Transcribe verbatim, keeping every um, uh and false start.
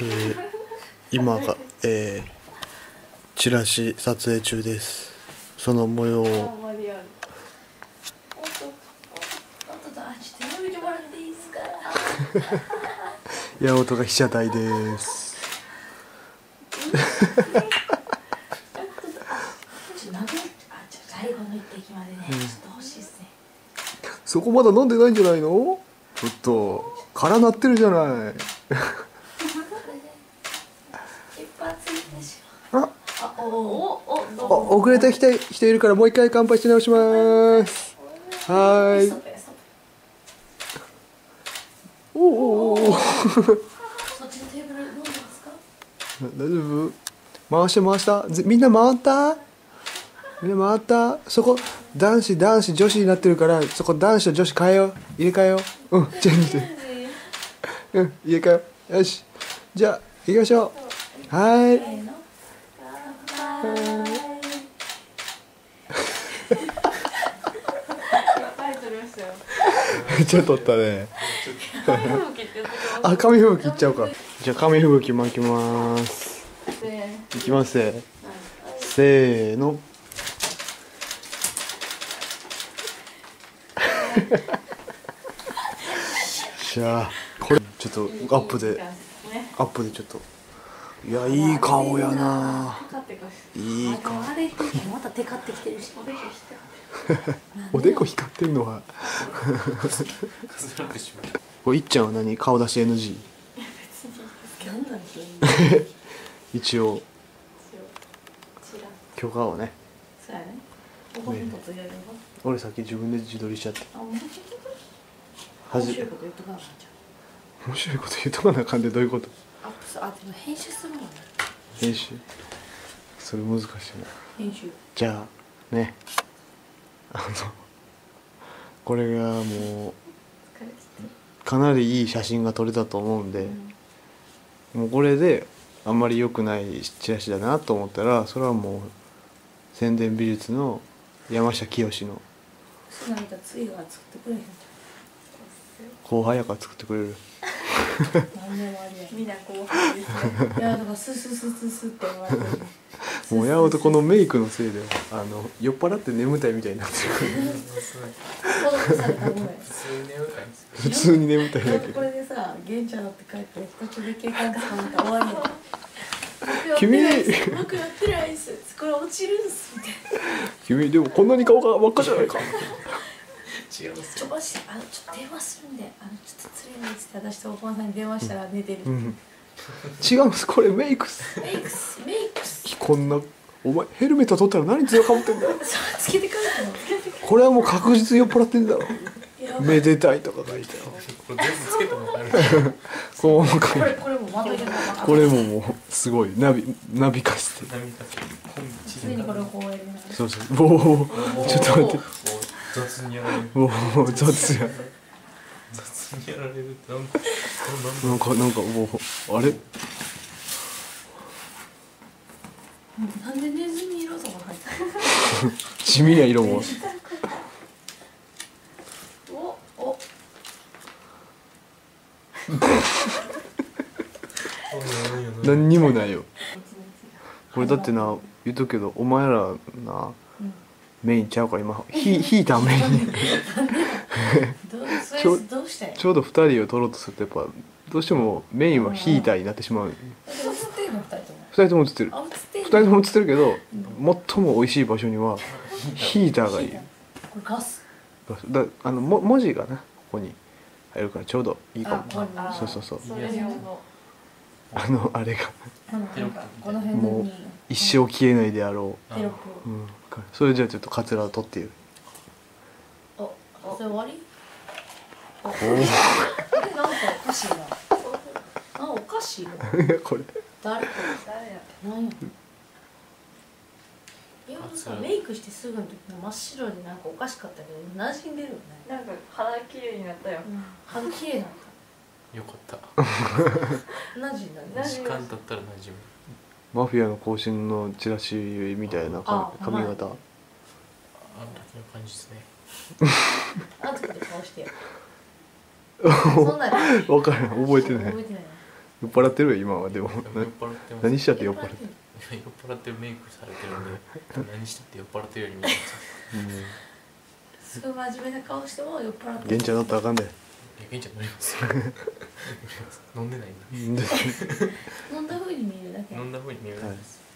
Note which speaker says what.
Speaker 1: えー、今が、えー、チラシ撮影中です。その模様を八百が被写体です。そこまだ飲んでないんじゃないの？ちょっと空鳴ってるじゃない。あ、遅れた人人いるからもう一回乾杯し直します。はーい。おおおお。大丈夫？回して回した。みんな回った？みんな回った？そこ男子男子女子になってるからそこ男子と女子変えよう。入れ替えよう。うん、チェンジで。うん、入れ替えよう。よし。じゃあ行きましょう。はーい。めっちゃ撮ったね。あ、紙吹雪いっちゃうか。じゃあ紙吹雪巻きます。いきますね。せーの。しゃあ、これちょっとアップでアップでちょっと。いや、いい顔やな。いい顔。
Speaker 2: またテカってきてるし。
Speaker 1: おでこ光ってんのは。これいっちゃんは何？顔出し エヌジー。一応許可をね。俺さっき自分で自撮りしちゃって。面白いこと言うとかなあかんじゃん。面白いこと言うとかなあかんでどういうこと？
Speaker 2: あ、でも編集するもんね。
Speaker 1: 編集。それ難しいな。
Speaker 2: 編集。じ
Speaker 1: ゃあね。あのこれがもうかなりいい写真が撮れたと思うんで、うん、もうこれであんまり良くないチラシだなと思ったらそれはもう宣伝美術の山下清の後輩やから作ってくれる。
Speaker 2: みんな後輩ですね。いやだからスススススって言われてる。
Speaker 1: もうやおとこのメイクのせいであの酔っ払って眠たいみたいになってる。普通に眠たいだけ。
Speaker 2: これでさ、玄ちゃんって帰って途中で警官が捕まったら終わりや。
Speaker 1: 君
Speaker 2: 僕やってないです。これ落ちるんすみたいな。
Speaker 1: 君でもこんなに顔が真っ赤じゃないか。
Speaker 2: 違うちょばしあのちょっと電話するんであのちょっとつれないっつって私とおばあさんに電話したら寝てる。
Speaker 1: うんうん、違うんですこれメイクス。
Speaker 2: メイクスメイクス。
Speaker 1: こんなお前ヘルメット取ったら何強かぶってんだよ。
Speaker 2: つけて帰ったの。
Speaker 1: これはもう確実に酔っ払ってんだろ。めでたいとか書いてある。
Speaker 3: これ全部つけても分かる。
Speaker 1: こう
Speaker 2: これこれもまとめて
Speaker 1: これももうすごいナビナビ化して。
Speaker 3: ナビ化して。
Speaker 2: ついにこれをこうやりながら。
Speaker 1: そうそう。おおちょっと待って。
Speaker 3: 雑にやられる。
Speaker 1: おお雑や。
Speaker 3: 雑にやられるってなんか
Speaker 1: なんかなんかもうあれ。
Speaker 2: なんでネズミ色とか入ってる。
Speaker 1: 地味な色も。
Speaker 2: おお。
Speaker 1: 何にもないよ。これだってな言うとくけどお前らな、うん、メインちゃうから今ヒヒーターメインにちょどうしてちょうどふたりを取ろうとするとやっぱどうしてもメインはヒーターになってしまう。ふたりとも映ってる。ふたりとも映ってるけど、うん、最も美味しい場所にはヒーターがいい。こ
Speaker 2: れガス。
Speaker 1: ガスだあのも文字がなここに入るからちょうどいいかも。そうそうそう。あのあれがもう一生消えないであろう。うん、それじゃあちょっとカツラを取っている。
Speaker 2: あ、それ終わり？おお。なんかおかしいな。あ、おかしいな。
Speaker 1: これ。
Speaker 2: 誰？誰や？なんや。いやさメイクしてすぐの時真っ白でなんかおかしかったけど馴染んでるよね。
Speaker 4: なんか肌綺麗になったよ。
Speaker 2: 肌綺麗になった。
Speaker 3: よかった。
Speaker 2: 馴染んだね。
Speaker 3: 時間経ったら馴染む。
Speaker 1: マフィアの行進のチラシみたいな髪型。あんな感
Speaker 3: じですね。
Speaker 2: あんたで顔してや。
Speaker 1: そんな。わからない覚えてない。
Speaker 2: 覚えてない。
Speaker 1: 酔っ払ってるよ今は。でも
Speaker 3: 酔っ払ってます。
Speaker 1: 何しちゃって酔っ払ってる。
Speaker 3: 酔っ払ってメイクされてるんで何したって酔っ払ってるように見えます。
Speaker 2: すごい真面目な顔しても酔っ払ってる。
Speaker 1: 玄ちゃん乗ったらあかんで。
Speaker 3: いや玄ちゃん乗りますよ。飲んでないんだ。
Speaker 2: 飲んだ風に見えるだけ。
Speaker 3: 飲んだ風に見えるんです。